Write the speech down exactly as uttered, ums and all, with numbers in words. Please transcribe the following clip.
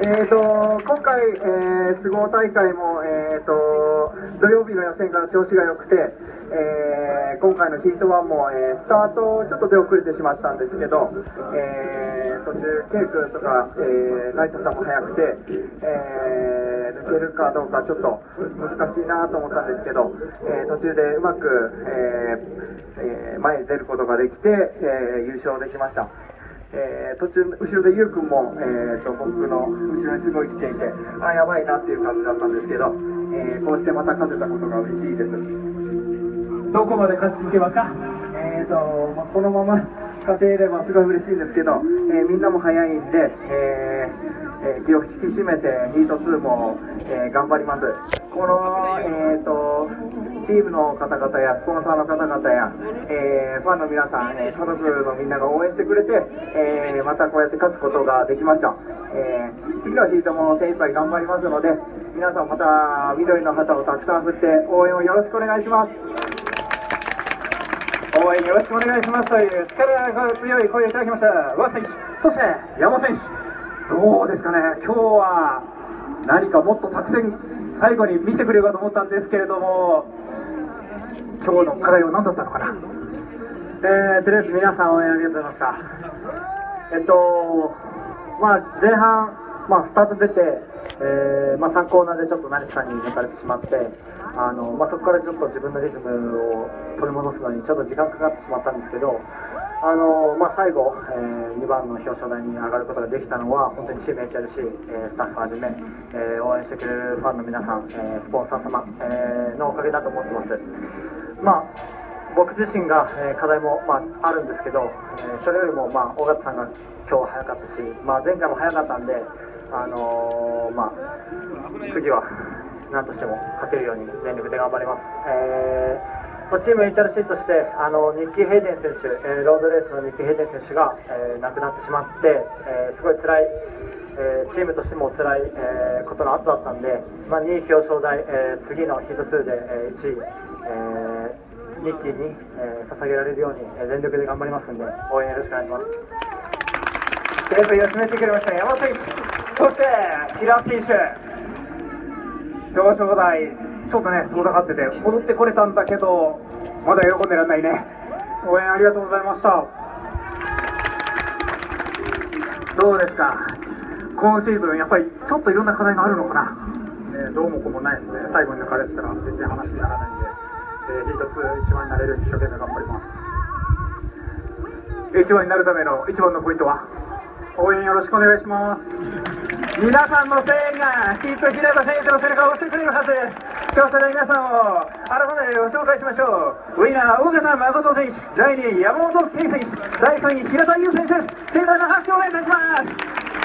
えーと今回、えー、相撲大会も、えー、と土曜日の予選から調子が良くて、えー今回のヒートワンも、えースタートちょっと出遅れてしまったんですけど、えー途中、ケイ君とか、えー、成田さんも速くて、えー抜けるかどうかちょっと難しいなと思ったんですけど、えー途中でうまく、えーえー前に出ることができて、えー優勝できました。えー途中、後ろでゆうくんも、えーと僕の後ろにすごい来ていて、あ、やばいなっていう感じだったんですけど、えーこうしてまた勝てたことが嬉しいです。 どこまで勝ち続けますか？ えーとまあ、このまま勝てればすごい嬉しいんですけど、えーみんなも速いんで、えーえー気を引き締めてヒートツーも、えー頑張ります。この、えーとチームの方々やスポンサーの方々や、えーファンの皆さん、えー家族のみんなが応援してくれて、えーまたこうやって勝つことができました。えー次のヒートも精一杯頑張りますので、皆さんまた緑の旗をたくさん振って応援をよろしくお願いします。 応援よろしくお願いしますという力が強い声をいただきました和選手、そして山本選手、どうですかね、今日は何かもっと作戦最後に見せてくれるかと思ったんですけれども、今日の課題は何だったのかな。 えー、とりあえず皆さん応援ありがとうございました。えっとまあ前半、まあ、スタート出て、えーまあ、さんコーナーでちょっと成田さんに抜かれてしまって、あの、まあ、そこからちょっと自分のリズムを取り戻すのにちょっと時間かかってしまったんですけど、あの、まあ、最後、えー、にばんの表彰台に上がることができたのは本当にチーム エイチアールシー、えー、スタッフはじめ、えー、応援してくれるファンの皆さん、えー、スポンサー様、えー、のおかげだと思ってます。まあ僕自身が、えー、課題も、まあ、あるんですけど、えー、それよりも、まあ、尾形さんが今日は早かったし、まあ、前回も早かったんで、あのーまあ、次は何としても勝てるように全力で頑張ります。えーまあ、チーム エイチアールシー としてあのニッキー・ヘイデン選手、えー、ロードレースのニッキー・ヘイデン選手が、えー、亡くなってしまって、えー、すごい辛い、えー、チームとしても辛い、えー、ことの後だったんで、まあ、にい表彰台、えー、次のヒートツーで、えー、いちい、えーニッキーに、えー、捧げられるように、えー、全力で頑張りますので応援よろしくお願いします。 レースを締めてくれました山本選手、そして平選手、表彰台ちょっとね遠ざかってて戻ってこれたんだけどまだ喜んでらんないね。応援ありがとうございました。どうですか、今シーズンやっぱりちょっといろんな課題があるのかな。 えーどうもこうもないですね。最後に抜かれてたら全然話にならないんで、えー、ヒートツーいちばんになれるように一生懸命頑張ります。 いちばんになるための一番のポイントは応援よろしくお願いします。 皆さんの声援がきっと平田選手の背中を押してくれるはずです。今日それでは皆さんを改めてご紹介しましょう。ウィナー尾形誠選手、だいにい山本圭選手、だいさんい平田優選手です。盛大な拍手をお願いいたします。